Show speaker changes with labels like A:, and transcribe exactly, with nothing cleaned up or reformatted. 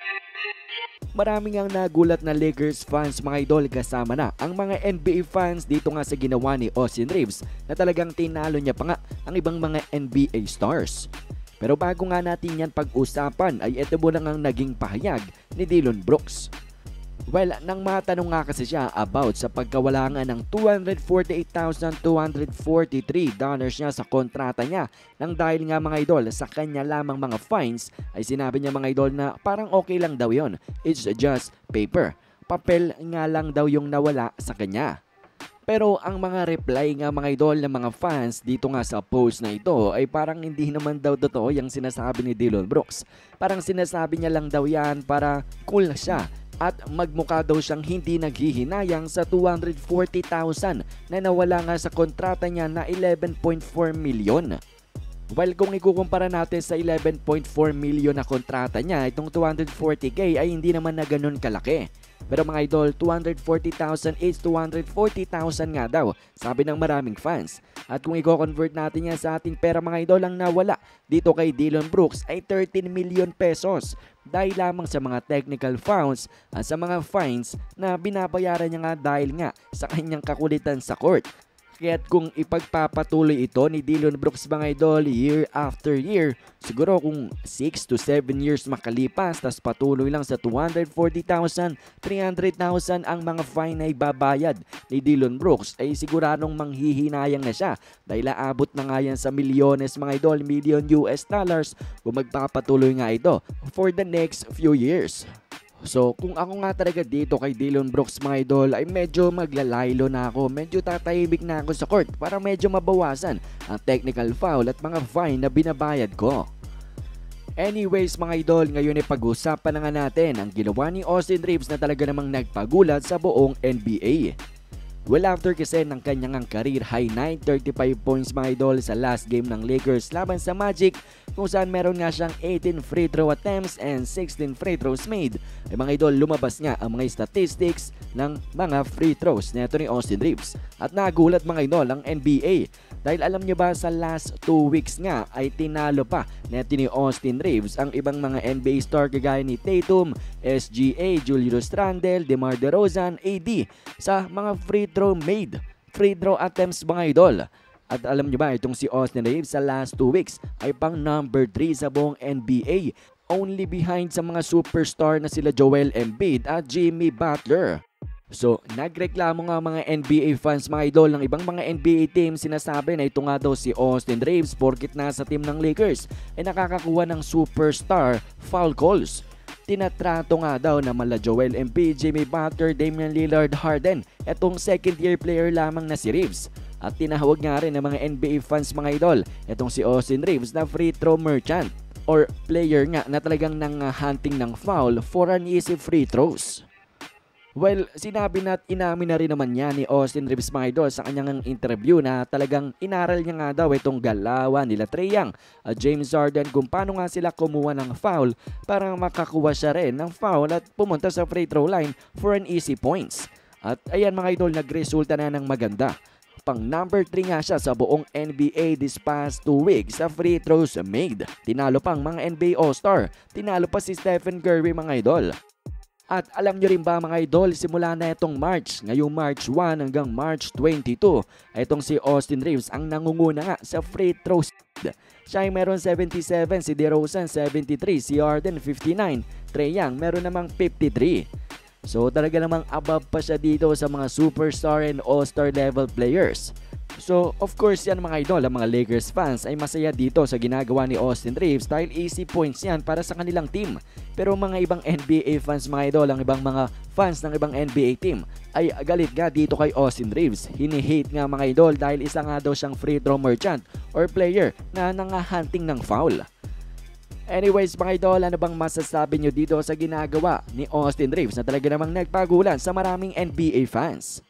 A: Maraming ang nagulat na Lakers fans mga idol, kasama na ang mga N B A fans dito nga sa ginawa ni Austin Reaves na talagang tinalo niya pa nga ang ibang mga N B A stars. Pero bago nga natin yan pag-usapan ay ito mo lang ang naging pahayag ni Dillon Brooks. Well, nang matanong nga kasi siya about sa pagkawala nga ng two hundred forty-eight thousand two hundred forty-three dollars niya sa kontrata niya nang dahil nga mga idol sa kanya lamang mga fines, ay sinabi niya mga idol na parang okay lang daw yon. It's just paper. Papel nga lang daw yung nawala sa kanya. Pero ang mga reply nga mga idol ng mga fans dito nga sa post na ito ay parang hindi naman daw totoo yung sinasabi ni Dillon Brooks. Parang sinasabi niya lang daw yan para cool siya at magmukha daw siyang hindi naghihinayang sa two hundred forty thousand na nawala nga sa kontrata niya na eleven point four million. Well, kung ikukumpara natin sa eleven point four million na kontrata niya, itong two hundred forty K ay hindi naman na ganun kalaki. Pero mga idol, two hundred forty thousand is two hundred forty thousand nga daw, sabi ng maraming fans. At kung i-convert natin yan sa ating pera mga idol, ang nawala dito kay Dillon Brooks ay thirteen million pesos. Dahil lamang sa mga technical fouls at sa mga fines na binabayaran niya nga dahil nga sa kanyang kakulitan sa court. Kaya't kung ipagpapatuloy ito ni Dillon Brooks mga idol year after year, siguro kung six to seven years makalipas tas patuloy lang sa two hundred forty thousand, three hundred thousand ang mga fine na ibabayad ni Dillon Brooks, ay siguradong manghihinayang na siya dahil aabot na nga yan sa milyones mga idol, million U S dollars kung magpapatuloy nga ito for the next few years. So kung ako nga talaga dito kay Dillon Brooks mga idol ay medyo maglalaylo na ako, medyo tatahimik na ako sa court para medyo mabawasan ang technical foul at mga fine na binabayad ko. Anyways mga idol, ngayon ay pag-usapan na nga natin ang ginawa ni Austin Reaves na talaga namang nagpagulat sa buong N B A. Well, after kasi ng kanyang career high nine thirty-five points mga idol sa last game ng Lakers laban sa Magic, kung saan meron nga siyang eighteen free throw attempts and sixteen free throws made, ay mga idol lumabas nga ang mga statistics ng mga free throws neto ni Austin Reaves. At nagulat mga idol ang N B A dahil alam nyo ba sa last two weeks nga ay tinalo pa neto ni Austin Reaves ang ibang mga N B A star kagaya ni Tatum, S G A, Julius Randle, DeMar DeRozan, A D sa mga free throw made, free throw attempts mga idol. At alam nyo ba itong si Austin Reaves sa last two weeks ay pang number three sa buong N B A, only behind sa mga superstar na sila Joel Embiid at Jimmy Butler. So, nagreklamo nga mga N B A fans mga idol ng ibang mga N B A team, sinasabi na ito nga daw si Austin Reaves porkit nasa team ng Lakers ay nakakakuha ng superstar foul calls. Tinatrato nga daw na mala Joel Embiid, Jimmy Butler, Damian Lillard, Harden etong second year player lamang na si Reaves. At tinahawag nga rin ng mga N B A fans mga idol etong si Austin Reaves na free throw merchant or player nga na talagang nang hunting ng foul for an easy free throws. Well, sinabi na at inamin na rin naman niya ni Austin Reaves mga idol sa kanyang interview na talagang inaral niya nga daw itong galawan nila Trae Young at James Harden kung paano nga sila kumuha ng foul para makakuha siya rin ng foul at pumunta sa free throw line for an easy points. At ayan mga idol, nagresulta na ng maganda. Pang number three nga siya sa buong N B A this past two weeks sa free throws made. Tinalo pang mga N B A All-Star, tinalo pa si Stephen Curry mga idol. At alam nyo rin ba mga idol, simula na itong March, ngayong March one hanggang March twenty-two, itong si Austin Reaves ang nangunguna nga sa free throws. Siya ay meron seventy-seven, si DeRozan seventy-three, si Harden fifty-nine, Trae Young meron namang fifty-three. So talaga namang above pa siya dito sa mga superstar and all-star level players. So of course yan mga idol, ang mga Lakers fans ay masaya dito sa ginagawa ni Austin Reaves dahil easy points yan para sa kanilang team. Pero mga ibang N B A fans mga idol, ang ibang mga fans ng ibang N B A team ay galit nga dito kay Austin Reaves. Hini-hate nga mga idol dahil isa nga daw siyang free throw merchant or player na nangahunting ng foul. Anyways mga idol, ano bang masasabi nyo dito sa ginagawa ni Austin Reaves na talaga namang nagpagulan sa maraming N B A fans?